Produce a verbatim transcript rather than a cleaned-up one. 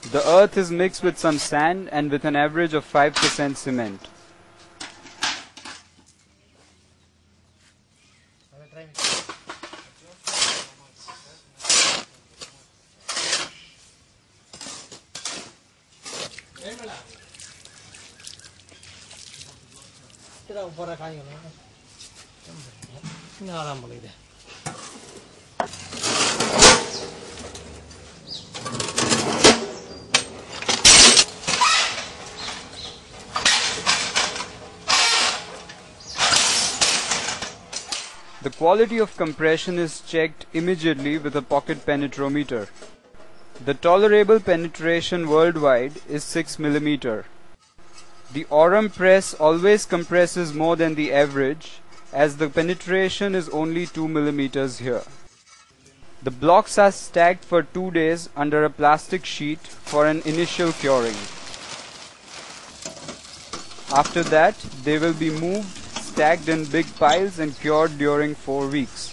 The earth is mixed with some sand and with an average of five percent cement. The quality of compression is checked immediately with a pocket penetrometer. The tolerable penetration worldwide is six millimeters. The Aurum press always compresses more than the average, as the penetration is only two millimeters here. The blocks are stacked for two days under a plastic sheet for an initial curing. After that, they will be moved, stacked in big piles and cured during four weeks.